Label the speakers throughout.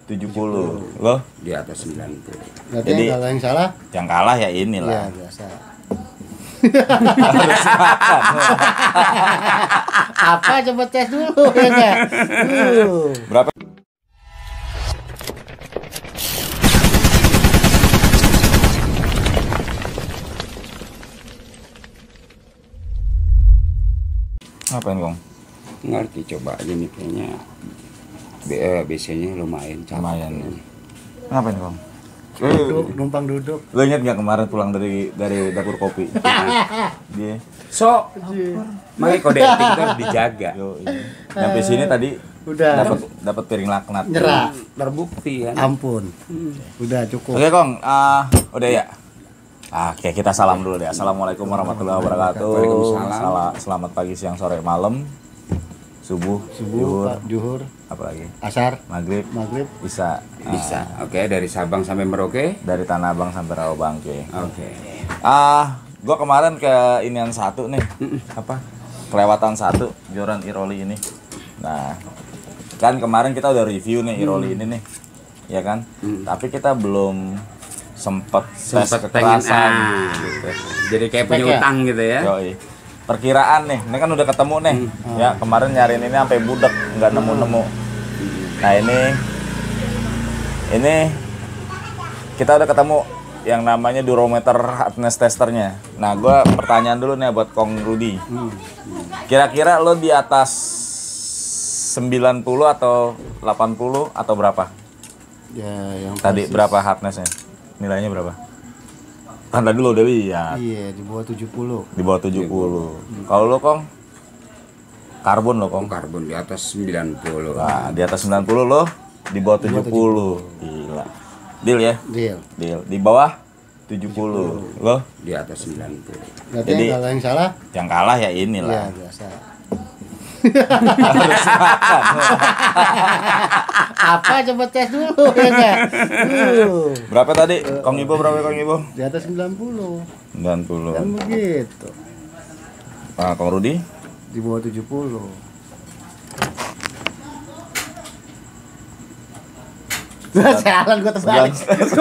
Speaker 1: 70. Lo
Speaker 2: di atas 90.
Speaker 3: Berarti
Speaker 1: Jadi-
Speaker 3: kalau yang salah
Speaker 1: yang kalah ya
Speaker 3: ya
Speaker 1: inilah.
Speaker 3: biasa.
Speaker 1: Harus makan.
Speaker 3: Apa coba tes dulu ya enggak?
Speaker 1: Berapa? Ngapain, Kong?
Speaker 2: Ngerti, coba aja nih kayaknya. Biasanya lumayan capek.
Speaker 1: Lumayan. Ngapain, Kong?
Speaker 3: Duduk, numpang duduk.
Speaker 1: Lo inget gak kemarin pulang dari dapur kopi? Dia
Speaker 2: So, makanya kode etik itu harus dijaga.
Speaker 1: nyampe sini tadi
Speaker 3: Udah
Speaker 1: dapat piring laknat.
Speaker 3: nyerah.
Speaker 2: Terbukti kan.
Speaker 3: Ampun. Udah cukup.
Speaker 1: Oke, Kong, udah ya. Oke, kita salam dulu deh. Assalamualaikum warahmatullahi wabarakatuh.
Speaker 2: Waalaikumsalam.
Speaker 1: Selamat pagi, siang, sore, malam, subuh,
Speaker 3: Subuh, Juhur,
Speaker 1: apa lagi?
Speaker 3: asar,
Speaker 1: Maghrib,
Speaker 3: maghrib.
Speaker 1: bisa.
Speaker 2: Bisa. Oke, dari Sabang sampai Merauke.
Speaker 1: Dari Tanah Abang sampai Rawabangke.
Speaker 2: Oke.
Speaker 1: Gua kemarin ke inian satu nih. Apa? Kelewatan satu joran Iroli ini. Nah, kan kemarin kita udah review nih Iroli ini nih. Ya kan? Tapi kita belum sempet tes
Speaker 2: pengen
Speaker 1: kekerasan gitu.
Speaker 2: Jadi kayak punya
Speaker 3: Spek ya?
Speaker 2: utang gitu ya.
Speaker 1: Yoi. Perkiraan nih, ini kan udah ketemu nih. Ya, kemarin nyariin ini sampai budek, nggak nemu-nemu. Nah, ini kita udah ketemu yang namanya durometer hardness testernya. Nah, gua pertanyaan dulu nih buat Kong Rudi. Kira-kira lo di atas 90 atau 80 atau berapa?
Speaker 3: Ya yang
Speaker 1: Tadi
Speaker 3: pasti-
Speaker 1: berapa hardnessnya? Nilainya berapa? Kan tadi lo udah lihat.
Speaker 3: Iya, di bawah 70.
Speaker 1: Di bawah 70. Kalau lo, Kong? Karbon lo, Kong.
Speaker 2: Karbon di atas 90.
Speaker 1: Nah, di atas 90 lo, di bawah 70. Gila. Deal ya?
Speaker 3: Deal.
Speaker 1: Deal. Di bawah 70. Lo
Speaker 2: Di atas 90.
Speaker 3: Berarti
Speaker 1: Jadi-
Speaker 3: kalau yang salah
Speaker 1: yang kalah ya
Speaker 3: ya
Speaker 1: inilah.
Speaker 3: biasa.
Speaker 1: Harus makan.
Speaker 3: Apa coba tes dulu ya enggak?
Speaker 1: Berapa tadi? Kong Ibo berapa, Kong Ibo?
Speaker 3: Di atas 90.
Speaker 1: 90.
Speaker 3: Kan begitu.
Speaker 1: Nah, Kong Rudi?
Speaker 3: Di bawah 70. Salah gua terbalik.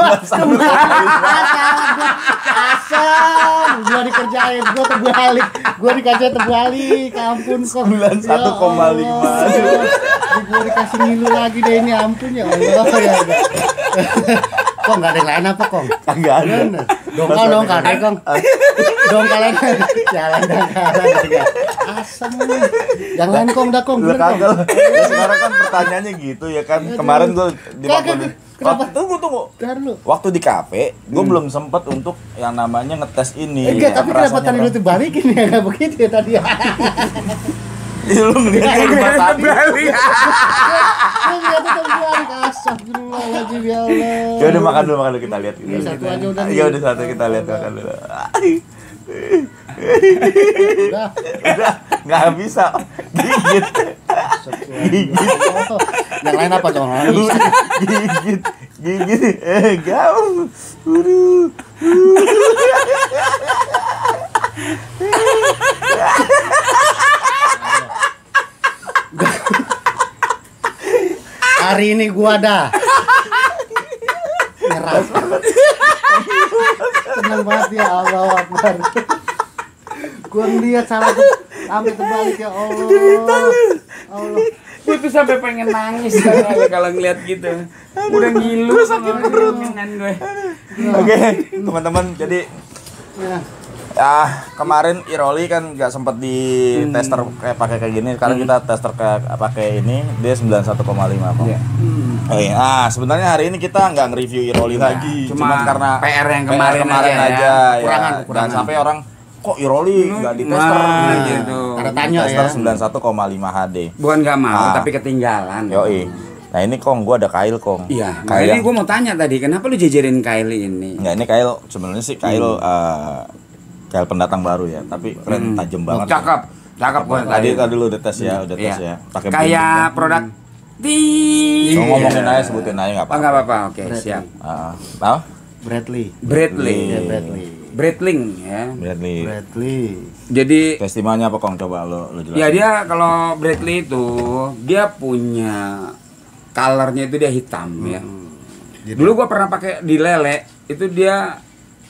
Speaker 3: Asal gua dikerjain, gua terbalik. Gua dikasih terbalik. Ampun kok.
Speaker 1: 91,5.
Speaker 3: Gua dikasih ngilu lagi deh ini, ampun ya Allah ya. Kok enggak ada yang lain apa, Kong?
Speaker 1: Enggak ada.
Speaker 3: Bener. Dongkal dong kade, Kong. Dongkal aja. Jalan dongkal. Asem. Yang lain, Kong, dah, Kong.
Speaker 1: Lah
Speaker 3: Bener, Kong.
Speaker 1: kagak. Ya, sekarang kan pertanyaannya gitu ya kan. Kemarin gua di waktu
Speaker 3: Kagak. Kenapa?
Speaker 1: Tunggu.
Speaker 3: Ntar lu.
Speaker 1: Waktu di kafe, gue belum sempet untuk yang namanya ngetes ini.
Speaker 3: Enggak, tapi kenapa
Speaker 1: Rasanya
Speaker 3: tadi lu
Speaker 1: berapa?
Speaker 3: dibalikin ya? Enggak begitu ya tadi ya.
Speaker 1: Iya, lu ngeliatnya gimana tadi?
Speaker 3: Lu lihat itu terbalik. Astagfirullahaladzim ya Allah.
Speaker 1: Ya udah makan dulu kita lihat.
Speaker 3: Ini satu aja udah nih.
Speaker 1: Ya udah satu kita lihat makan dulu.
Speaker 3: Udah.
Speaker 1: Udah nggak bisa gigit.
Speaker 3: Oh, yang lain apa dong?
Speaker 1: Gigit gaul. Aduh.
Speaker 3: Hari ini gua dah. Nyerah. Senang banget ya Allah Akbar. Gua ngeliat salah tuh sampai terbalik ya Allah. Allah.
Speaker 2: Gue tuh sampai pengen nangis kalau ngeliat gitu. Udah ngilu. Gue sakit perut. Gue.
Speaker 1: Oke, teman-teman, jadi kemarin Iroli kan nggak sempet di tester kayak pakai kayak gini. Sekarang kita tester kayak pakai ini, dia 91,5 kok.
Speaker 2: Iya.
Speaker 1: Sebenarnya hari ini kita nggak nge-review Iroli lagi,
Speaker 2: Cuma
Speaker 1: karena
Speaker 2: PR yang kemarin
Speaker 1: aja,
Speaker 2: aja ya.
Speaker 1: ya.
Speaker 3: Kekurangan.
Speaker 1: Dan sampai orang kok Iroli nggak di tester
Speaker 2: Nah, gitu.
Speaker 3: Tanda tanya
Speaker 1: tester
Speaker 3: ya.
Speaker 1: 91,5 HD.
Speaker 2: Bukan nggak mau,
Speaker 1: Ah.
Speaker 2: tapi ketinggalan.
Speaker 1: Yoi. Nah ini Kong, gua ada kail Kong.
Speaker 2: Iya.
Speaker 1: Kail
Speaker 2: Makanya
Speaker 1: yang-
Speaker 2: gue mau tanya tadi, kenapa lu jajarin Kylie ini?
Speaker 1: Nggak, ini kail sebenarnya sih kail kail pendatang baru ya, tapi keren, tajam banget.
Speaker 2: Cakep, cakep gue
Speaker 1: Tadi lu udah tes ya, udah tes ya. Pakai
Speaker 2: kayak produk di.
Speaker 1: So, ngomongin aja, sebutin aja nggak
Speaker 2: Oh, nggak apa-apa, oke, siap.
Speaker 1: Apa?
Speaker 3: Bradley.
Speaker 2: Bradley.
Speaker 3: Ya, Bradley.
Speaker 2: Bradling ya.
Speaker 1: Bradley.
Speaker 3: Bradley.
Speaker 2: Jadi
Speaker 1: Testimoninya apa Kong? Coba lo jelasin.
Speaker 2: ya dia kalau Bradley itu dia punya colornya itu dia hitam ya.
Speaker 3: Jadi-
Speaker 2: Dulu gua pernah pakai di lele itu dia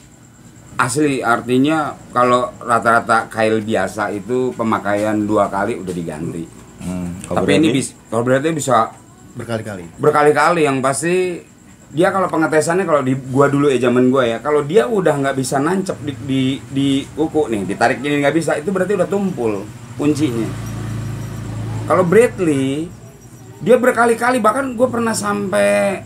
Speaker 2: asli, artinya kalau rata-rata kail biasa itu pemakaian 2 kali udah diganti. Tapi ini kalau berarti bisa
Speaker 3: berkali-kali.
Speaker 2: berkali-kali, yang pasti dia kalau pengetesannya kalau di gua dulu zaman gua ya, kalau dia udah nggak bisa nancep di kuku nih, ditarik gini nggak bisa, itu berarti udah tumpul kuncinya. Kalau Bradley dia berkali-kali, bahkan gua pernah sampai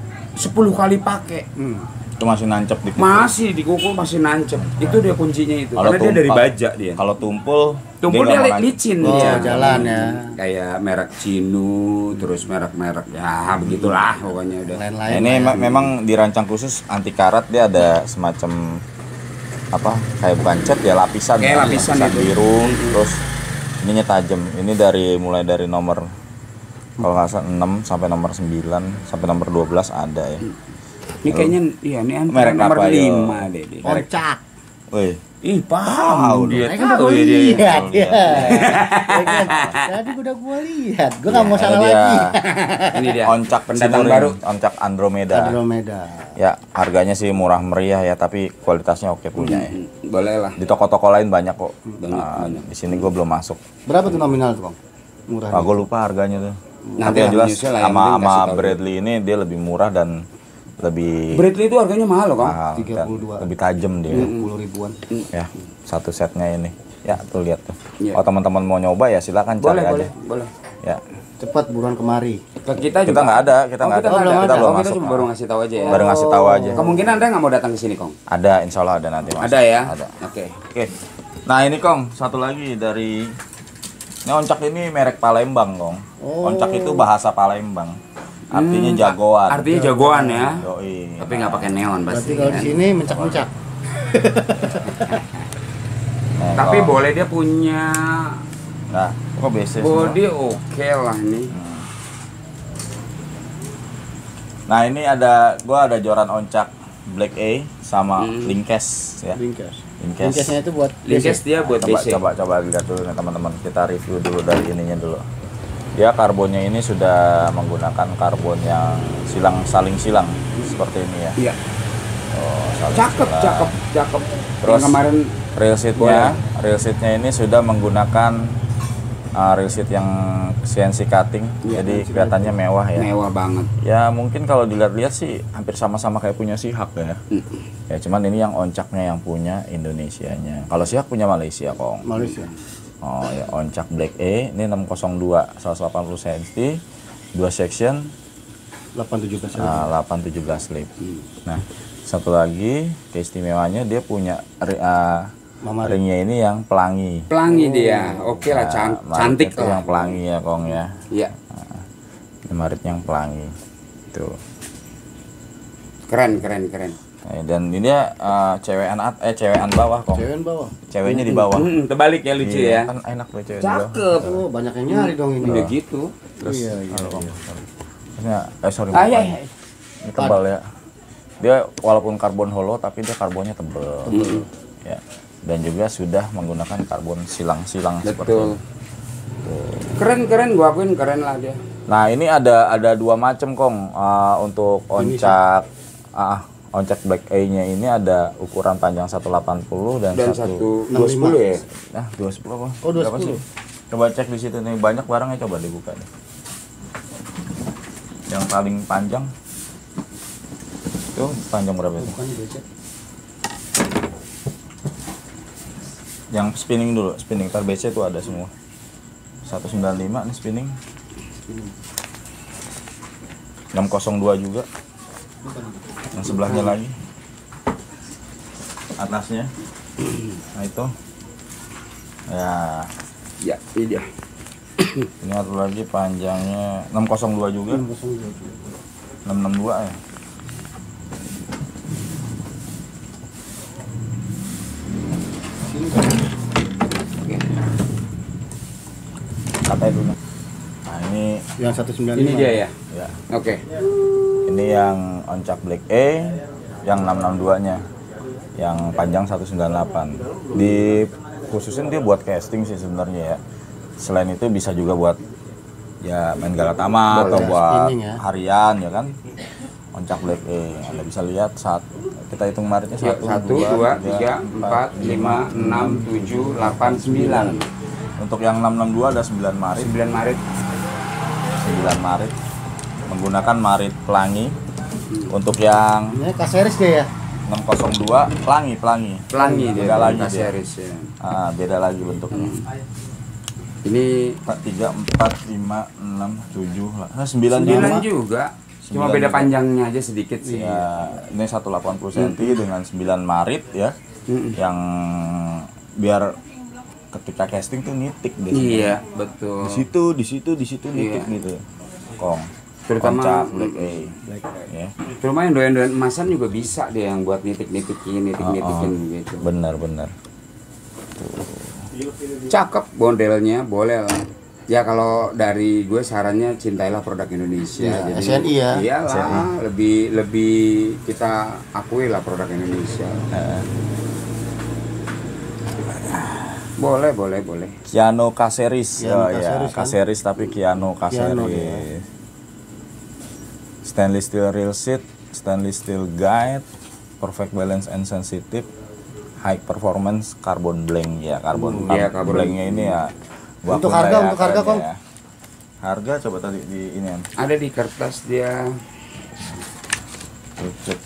Speaker 2: 10 kali pakai.
Speaker 1: Itu masih nancep di kuku.
Speaker 2: Masih di kuku masih nancep. Itu dia kuncinya itu.
Speaker 1: Kalau
Speaker 2: Karena dia dari
Speaker 1: tumpah-
Speaker 2: baja dia.
Speaker 1: Kalau tumpul
Speaker 2: Tumpul dia
Speaker 1: nggak mau nancep.
Speaker 2: licin
Speaker 3: Oh,
Speaker 2: dia.
Speaker 3: jalan ya.
Speaker 2: Kayak merek Cinu, terus merek-merek ya begitulah pokoknya udah.
Speaker 1: Nah,
Speaker 3: Lain-lain.
Speaker 1: ini
Speaker 3: lah ya.
Speaker 1: memang dirancang khusus anti karat, dia ada semacam apa kayak bukan cat ya, lapisan
Speaker 2: Kayak
Speaker 1: ya,
Speaker 2: lapisan itu.
Speaker 1: biru, terus ininya tajam. Ini mulai dari nomor kalau nggak salah 6 sampai nomor 9 sampai nomor 12 ada ya.
Speaker 2: Ini kayaknya iya ini
Speaker 1: Merek
Speaker 2: nomor
Speaker 1: apa, yo?
Speaker 2: 5 deh dia.
Speaker 3: Oncak.
Speaker 1: Wih,
Speaker 2: Ih, paham dia.
Speaker 3: Saya kan
Speaker 2: Tahu
Speaker 3: gua
Speaker 2: ya dia.
Speaker 3: lihat
Speaker 1: Tahu
Speaker 3: ya.
Speaker 1: dia.
Speaker 3: Tadi udah gua lihat. Gua nggak mau
Speaker 1: ini
Speaker 3: salah
Speaker 1: dia
Speaker 3: lagi.
Speaker 2: Ini dia.
Speaker 1: oncak
Speaker 2: pendatang
Speaker 1: Ciburing,
Speaker 2: baru.
Speaker 1: oncak Andromeda.
Speaker 3: Andromeda.
Speaker 1: Ya, harganya sih murah meriah ya, tapi kualitasnya oke punya ya.
Speaker 2: Boleh lah.
Speaker 1: Di toko-toko lain banyak kok.
Speaker 2: Banyak.
Speaker 1: Di sini gue belum masuk.
Speaker 3: Berapa tuh nominal tuh, Bang? Murah.
Speaker 1: Gue lupa harganya tuh.
Speaker 2: Nanti
Speaker 1: Tapi yang jelas
Speaker 2: nyusul lah, yang
Speaker 1: sama
Speaker 2: penting kasih tahu.
Speaker 1: Bradley ini dia lebih murah dan lebih
Speaker 2: Bradley itu harganya mahal loh, Kang.
Speaker 1: mahal dan
Speaker 3: 32.
Speaker 1: lebih tajam dia.
Speaker 3: 10 ribuan.
Speaker 1: Ya, satu setnya ini. Ya, tuh lihat tuh.
Speaker 2: Iya.
Speaker 1: Kalau teman-teman mau nyoba ya silakan cari
Speaker 2: Boleh,
Speaker 1: aja.
Speaker 2: boleh, boleh.
Speaker 1: Ya.
Speaker 3: Cepat buruan kemari.
Speaker 2: Ke kita juga.
Speaker 1: Kita nggak ada, kita nggak ada.
Speaker 2: Kita belum
Speaker 1: Kita
Speaker 2: ada.
Speaker 1: belum
Speaker 2: Oh, kita
Speaker 1: masuk.
Speaker 2: cuma baru ngasih tahu aja ya.
Speaker 1: Baru ngasih tahu aja.
Speaker 2: Kemungkinan Anda nggak mau datang ke sini, Kong.
Speaker 1: Ada, insya Allah ada nanti Mas.
Speaker 2: Ada ya?
Speaker 1: Ada.
Speaker 2: Oke.
Speaker 1: Oke. Nah ini Kong, satu lagi dari ini oncak ini merek Palembang Kong.
Speaker 3: Oh.
Speaker 1: Oncak itu bahasa Palembang, artinya jagoan.
Speaker 2: Artinya jagoan ya.
Speaker 1: Yoi.
Speaker 2: Tapi nggak pakai neon
Speaker 3: Berarti
Speaker 2: pasti.
Speaker 3: kalau di
Speaker 2: Kan?
Speaker 3: sini mencak-mencak.
Speaker 1: Nah,
Speaker 2: Tapi
Speaker 1: kalau-
Speaker 2: boleh dia punya
Speaker 1: Nah, kok BC semua?
Speaker 2: body oke lah nih.
Speaker 1: Nah ini gua ada joran oncak Black A sama Linkes ya.
Speaker 3: Linkes.
Speaker 1: Linkes.
Speaker 3: Linkesnya itu buat
Speaker 2: Linkes dia buat
Speaker 1: Coba
Speaker 2: BC.
Speaker 1: coba lihat dulu nih teman-teman. Kita review dulu dari ininya dulu. Dia karbonnya ini sudah menggunakan karbon yang saling silang seperti ini ya.
Speaker 2: Iya.
Speaker 1: Oh, saling
Speaker 2: Cakep,
Speaker 1: silang.
Speaker 2: cakep, cakep.
Speaker 1: Terus
Speaker 2: Yang kemarin
Speaker 1: Real seatnya ini sudah menggunakan real seat yang CNC cutting,
Speaker 2: Iya,
Speaker 1: jadi kelihatannya mewah ya.
Speaker 2: mewah banget.
Speaker 1: Ya mungkin kalau dilihat-lihat sih hampir sama-sama kayak punya Sihak ya. Ya cuman ini yang oncaknya yang punya Indonesianya. Kalau Sihak punya Malaysia Kong.
Speaker 3: Malaysia.
Speaker 1: Oh ya, oncak Black A ini 602 180 cm, 2 section,
Speaker 3: 817.
Speaker 1: 817 lip. Nah, satu lagi keistimewaannya dia punya
Speaker 3: Mama
Speaker 1: ringnya ini yang pelangi.
Speaker 2: Pelangi dia. Oke lah, cantik
Speaker 1: Marit itu yang
Speaker 2: lah.
Speaker 1: pelangi ya Kong ya.
Speaker 2: Iya.
Speaker 1: Ini Marit yang pelangi. Tuh.
Speaker 2: Keren, keren, keren.
Speaker 1: Dan ini dia cewekan bawah Kong.
Speaker 3: cewek bawah.
Speaker 1: Ceweknya di bawah.
Speaker 2: Terbalik ya, lucu
Speaker 1: Iya,
Speaker 2: ya.
Speaker 1: kan enak tuh cewek di bawah.
Speaker 2: Cakep.
Speaker 3: Oh, banyak yang nyari dong ini.
Speaker 2: Udah gitu.
Speaker 1: Terus
Speaker 3: Iya, iya,
Speaker 1: halo, Kong.
Speaker 3: iya.
Speaker 1: Terusnya, sorry.
Speaker 2: Ah, iya,
Speaker 1: maaf.
Speaker 2: iya.
Speaker 1: Ini tebal ya. Dia walaupun karbon hollow tapi dia karbonnya tebal. Ya. Dan juga sudah menggunakan karbon silang-silang seperti
Speaker 2: Betul.
Speaker 1: ini.
Speaker 2: Keren, keren. Gua akuin keren lah dia.
Speaker 1: Nah, ini ada dua macam Kong. Untuk oncak oncak Black A-nya ini ada ukuran panjang 180 dan,
Speaker 2: Dan 210 ya.
Speaker 1: Nah, 210 apa?
Speaker 3: Oh,
Speaker 1: Berapa
Speaker 3: 210.
Speaker 1: sih? Coba cek di situ nih, banyak barangnya, coba dibuka nih. Yang paling panjang itu panjang berapa itu?
Speaker 3: Bukan becek.
Speaker 1: Yang spinning dulu, spinning tar BC itu ada semua. 195 nih spinning. 602 juga. Yang sebelahnya lagi. Atasnya. Nah itu. Ya,
Speaker 2: Ya, ini dia.
Speaker 1: ini satu lagi panjangnya 602 juga. 662 ya.
Speaker 2: Oke.
Speaker 1: Sampai dulu. Nah, ini
Speaker 3: Yang 195.
Speaker 2: Ini dia ya.
Speaker 1: ya.
Speaker 2: Oke.
Speaker 1: Ini yang oncak Black A yang 662-nya. Yang panjang 198. Di khususin dia buat casting sih sebenarnya ya. Selain itu bisa juga buat ya main Galatama atau
Speaker 3: Boleh,
Speaker 1: buat
Speaker 3: spinning ya.
Speaker 1: harian ya kan. Oncak Black E, Anda bisa lihat saat kita hitung maritnya
Speaker 2: Ya, 1, 2, 3, 4, 5, 6, 7, 8, 9.
Speaker 1: Untuk yang 662 ada 9 marit,
Speaker 2: 9 Maret.
Speaker 1: 9 marit menggunakan marit pelangi. Untuk yang
Speaker 3: Ini K-series dia ya.
Speaker 1: 602 pelangi.
Speaker 2: Pelangi dia.
Speaker 1: Beda lagi dia.
Speaker 2: Series ya.
Speaker 1: Beda lagi bentuknya.
Speaker 2: Ini
Speaker 1: 4, 3, 4, 5, 6, 7, 9
Speaker 2: 9 juga. Cuma
Speaker 1: 9
Speaker 2: beda
Speaker 1: juga.
Speaker 2: panjangnya aja sedikit sih.
Speaker 1: Ya, ini 180 cm dengan 9 marit ya. Yang biar ketika casting tuh nitik deh.
Speaker 2: Iya, betul.
Speaker 1: Di situ nitik
Speaker 2: Iya.
Speaker 1: gitu. Kong.
Speaker 2: Terutama
Speaker 1: Oncak Black A. Ya.
Speaker 2: Terutama yang doyan-doyan emasan juga bisa deh yang buat nitik-nitikin gitu.
Speaker 1: Benar.
Speaker 2: Cakep modelnya, boleh lah. Ya kalau dari gue sarannya cintailah produk Indonesia.
Speaker 3: Iya, SNI ya.
Speaker 2: Iyalah,
Speaker 1: SNI.
Speaker 2: lebih kita akui lah produk Indonesia. Boleh.
Speaker 1: Kiano K-series.
Speaker 3: Kiano
Speaker 1: Oh ya,
Speaker 3: K-series kan?
Speaker 1: K-series tapi Kiano
Speaker 3: Kiano
Speaker 1: K-series. Stainless steel real seat, stainless steel guide, perfect balance and sensitive, high performance carbon blank ya, carbon
Speaker 2: Carbon.
Speaker 1: blanknya ini ya. gua
Speaker 3: Untuk
Speaker 1: akui
Speaker 3: harga,
Speaker 1: lah ya,
Speaker 3: untuk harga,
Speaker 1: keren
Speaker 3: Kong?
Speaker 1: ya. Harga coba tadi di ini kan.
Speaker 2: Ada di kertas dia.
Speaker 1: Cek.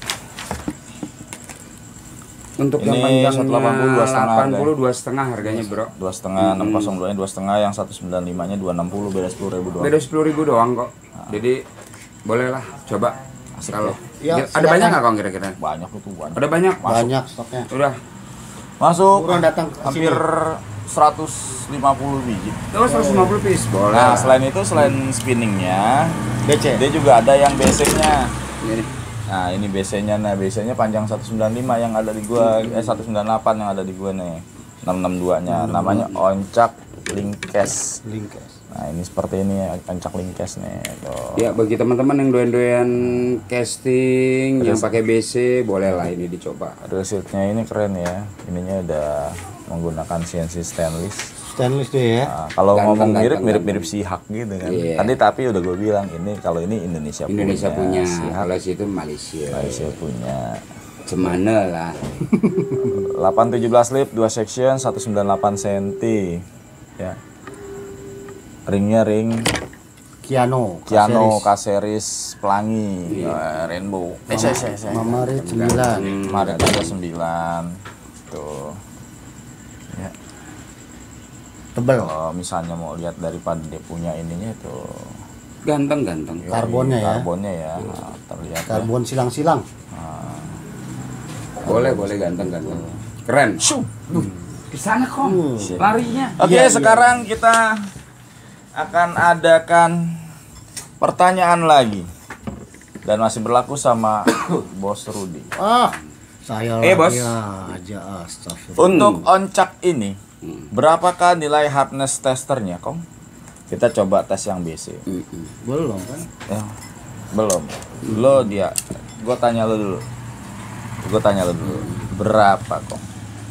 Speaker 2: Untuk
Speaker 1: Ini
Speaker 2: yang
Speaker 1: 180
Speaker 2: panjangnya
Speaker 1: 2,5
Speaker 2: 82,5 harganya, Bro.
Speaker 1: 2,5, 602 nya 2,5, yang 195 nya 260, beda 10.000 doang.
Speaker 2: Beda 10.000 doang kok. Jadi bolehlah coba.
Speaker 1: Asik
Speaker 2: Kalau
Speaker 3: ya. Ya,
Speaker 2: ada
Speaker 3: silakan.
Speaker 2: banyak nggak Kong kira-kira?
Speaker 1: Banyak itu banyak.
Speaker 2: Ada banyak.
Speaker 3: Banyak stoknya.
Speaker 2: Udah.
Speaker 1: Masuk
Speaker 3: Buruan datang ke
Speaker 1: hampir
Speaker 3: sini.
Speaker 1: 150 biji.
Speaker 2: Oh, 150 piece. Boleh.
Speaker 1: Nah, selain itu, selain spinningnya,
Speaker 3: BC.
Speaker 1: dia juga ada yang BC-nya.
Speaker 2: Ini.
Speaker 1: Nah, ini BC-nya. Nah, BC-nya panjang 195 yang ada di gua, 198 yang ada di gua nih. 662-nya. Namanya Oncak Linkcase.
Speaker 3: Linkes.
Speaker 1: Nah, ini seperti ini Oncak Linkcase nih. Tuh.
Speaker 2: Ya, bagi teman-teman yang doyan-doyan casting yang pakai BC, boleh lah ini dicoba.
Speaker 1: Resilnya ini keren ya. Ininya udah menggunakan CNC stainless.
Speaker 3: Stainless dia ya.
Speaker 1: Nah, kalau
Speaker 2: Ganteng,
Speaker 1: ngomong
Speaker 2: ganteng,
Speaker 1: mirip si Hak gitu kan.
Speaker 2: Iya.
Speaker 1: Tadi tapi udah gue bilang ini kalau ini Indonesia
Speaker 2: punya,
Speaker 1: si Hak
Speaker 2: kalau situ Malaysia.
Speaker 1: Malaysia punya.
Speaker 2: Cemana lah.
Speaker 1: 817 lip, 2 section, 198 cm. Ya. Ringnya ring
Speaker 3: Kiano.
Speaker 1: Kiano
Speaker 3: K-series.
Speaker 1: K-series pelangi rainbow.
Speaker 3: Mamarit 9.
Speaker 1: Maret ada 9. Tuh. Ya.
Speaker 3: Tebel.
Speaker 1: Kalau misalnya mau lihat daripada dia punya ininya tuh
Speaker 2: Ganteng.
Speaker 3: Karbonnya ya.
Speaker 1: Karbonnya ya. Nah, terlihat ya.
Speaker 3: Karbon silang-silang.
Speaker 2: Boleh ganteng. Keren. Ke sana Kong. Larinya.
Speaker 1: Oke,
Speaker 3: Iya,
Speaker 1: sekarang kita akan adakan pertanyaan lagi dan masih berlaku sama Bos Rudi.
Speaker 3: Saya
Speaker 2: Bos.
Speaker 3: lagi aja astagfirullah.
Speaker 1: Untuk oncak ini, berapakah nilai hardness testernya, Kong? Kita coba tes yang BC.
Speaker 3: Belum kan?
Speaker 1: Ya, belum. Lo dia, gue tanya lo dulu. Berapa, Kong?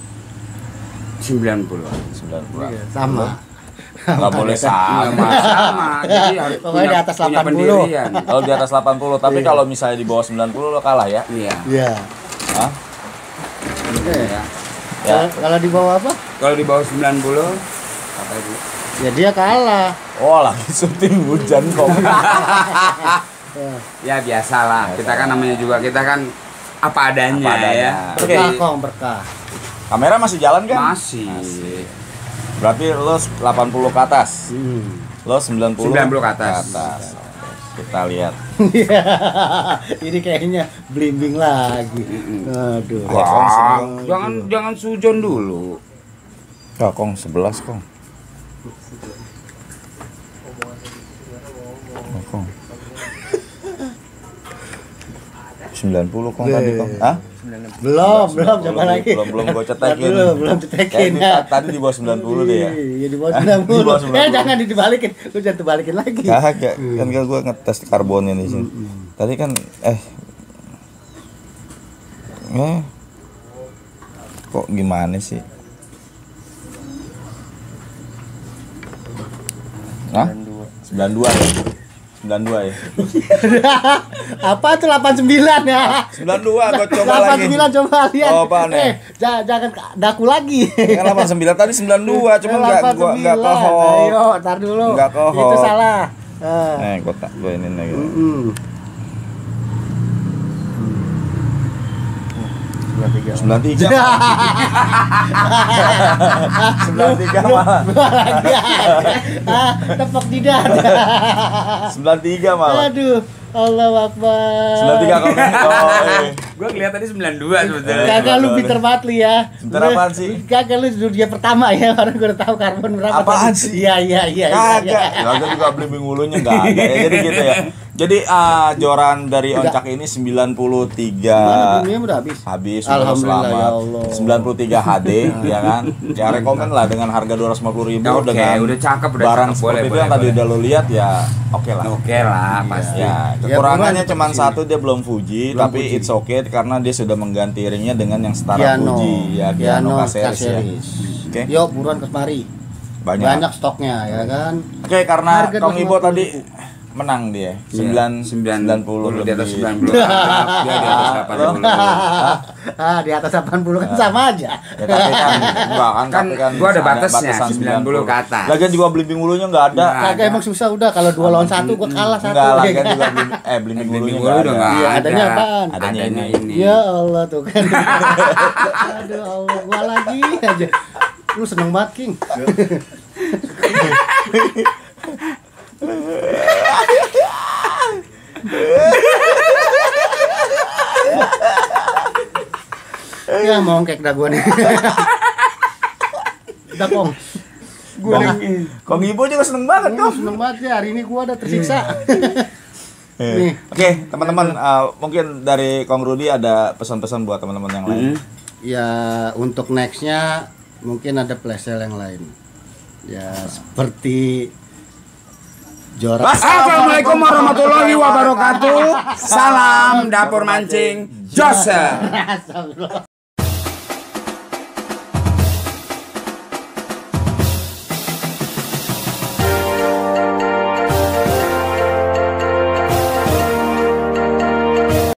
Speaker 2: 90.
Speaker 1: 90.
Speaker 3: Sama.
Speaker 1: Nggak boleh sama.
Speaker 2: Sama. Jadi harus
Speaker 3: Pokoknya di atas
Speaker 2: punya
Speaker 3: 80.
Speaker 2: pendirian.
Speaker 1: Kalau di atas 80, tapi kalau misalnya di bawah 90 lo kalah ya.
Speaker 2: Iya.
Speaker 3: Iya.
Speaker 1: Hah?
Speaker 2: Ya.
Speaker 1: Ya.
Speaker 3: Kalau di bawah apa?
Speaker 2: Kalau di bawah 90 apa itu?
Speaker 3: Ya dia kalah.
Speaker 1: Oh, lagi syuting hujan, Kong.
Speaker 2: Ya biasalah. Kita kan namanya juga kita kan apa adanya,
Speaker 1: Apa adanya.
Speaker 2: ya.
Speaker 1: Oke.
Speaker 3: Berkah Kong, berkah.
Speaker 1: Kamera masih jalan kan?
Speaker 2: Masih.
Speaker 1: Berarti lo 80 ke atas. Lo 90
Speaker 2: 90 ke atas.
Speaker 1: Oke, kita lihat.
Speaker 3: Ini kayaknya blimbing lagi. Aduh.
Speaker 2: Wah, jangan sujon dulu.
Speaker 1: Ya, Kong 11, Kong. Oh, Kong. 90, Kong tadi, Kong. Hah?
Speaker 3: Belum, coba lagi.
Speaker 1: Belum gue cetekin.
Speaker 3: Belum cetekin.
Speaker 1: Kayaknya tadi di bawah 90 deh ya.
Speaker 3: Iya, di bawah
Speaker 1: Di bawah
Speaker 3: 90.
Speaker 1: 90.
Speaker 3: Jangan dibalikin. Lu jangan dibalikin lagi.
Speaker 1: Kagak, kan gue ngetes karbonnya di sini. Tadi kan kok gimana sih? Hah? 92 ya. 92 ya.
Speaker 3: Apa tuh 89 ya?
Speaker 1: 92 gua coba lagi.
Speaker 3: 89 coba lihat.
Speaker 1: Coba nih.
Speaker 3: Jangan daku lagi.
Speaker 1: Kan 89 tadi 92, cuman enggak kohok.
Speaker 3: Ayo, tar dulu.
Speaker 1: Nggak kohok.
Speaker 3: Itu salah.
Speaker 1: Gua ini nih. 93. 93 malah.
Speaker 3: Tepok di dada.
Speaker 1: 93 malah.
Speaker 3: Aduh, Allahu Akbar.
Speaker 1: 93 kalau
Speaker 2: Gua kelihatannya 92 sebetulnya.
Speaker 3: Kagak lu pinter banget lu ya.
Speaker 1: Pinter apaan sih?
Speaker 3: Kagak lu dunia pertama ya, orang gua udah tahu karbon berapa.
Speaker 1: Apaan
Speaker 3: tadi.
Speaker 1: sih?
Speaker 3: Iya.
Speaker 1: Kagak. Kagak juga beli hulunya enggak ada. Ya, jadi gitu ya. Jadi joran dari Oncak ini 93.
Speaker 3: Mana premium udah habis?
Speaker 1: Habis,
Speaker 3: Alhamdulillah,
Speaker 1: selamat.
Speaker 3: ya Allah.
Speaker 1: 93 HD ya kan. Ya rekomen lah dengan harga 250.000
Speaker 2: Oke,
Speaker 1: dengan
Speaker 2: udah cakep, udah
Speaker 1: barang
Speaker 2: cakep.
Speaker 1: seperti
Speaker 2: Boleh,
Speaker 1: itu yang
Speaker 2: boleh,
Speaker 1: tadi udah lo lihat ya oke lah.
Speaker 2: Oke lah, pasti.
Speaker 1: Ya, kekurangannya
Speaker 3: buruan
Speaker 1: cuma
Speaker 3: tetap
Speaker 1: satu, dia belum Fuji,
Speaker 3: Belum
Speaker 1: tapi
Speaker 3: Fuji.
Speaker 1: it's okay karena dia sudah mengganti ringnya dengan yang setara
Speaker 3: Piano.
Speaker 1: Fuji ya,
Speaker 3: Piano
Speaker 1: K-series ya.
Speaker 3: K-series.
Speaker 1: Oke.
Speaker 3: Yuk buruan kemari. Banyak stoknya ya kan.
Speaker 1: Oke, karena
Speaker 3: Harga
Speaker 1: Kong Ibo
Speaker 3: 250.000.
Speaker 1: tadi menang dia. 90
Speaker 2: di atas
Speaker 1: lebih.
Speaker 2: 90. Dia di atas 80.
Speaker 3: Di atas 80 kan sama aja.
Speaker 1: Ya, tapi kan enggak kan,
Speaker 2: Kan
Speaker 1: tapi kan
Speaker 2: gua ada
Speaker 1: bisa
Speaker 2: batasnya,
Speaker 1: batasan
Speaker 2: 90 ke atas.
Speaker 1: Lagian juga Blimbing Wulunya enggak ada.
Speaker 2: Nah,
Speaker 3: Kagak emang susah udah kalau 2 lawan 1 gua kalah 1.
Speaker 1: Enggak, lagian juga Blimbing Wulunya
Speaker 2: Wulu
Speaker 1: enggak
Speaker 2: udah
Speaker 1: ada.
Speaker 2: nggak
Speaker 3: Iya,
Speaker 2: ada.
Speaker 3: adanya apaan?
Speaker 1: Adanya ini.
Speaker 3: Ya Allah tuh kan. Aduh Allah, gua lagi aja. Lu seneng banget, King. Ya mongkek dah gua nih. Udah Kong.
Speaker 1: Kong Ibo juga seneng banget, Kong.
Speaker 3: Seneng banget ya, hari ini gua ada tersiksa. Nih.
Speaker 1: Oke, teman-teman, mungkin dari Kong Rudi ada pesan-pesan buat teman-teman yang lain.
Speaker 3: Ya untuk nextnya mungkin ada flash sale yang lain. Ya seperti Jora.
Speaker 2: Assalamualaikum warahmatullahi wabarakatuh. Salam dapur mancing Joseph.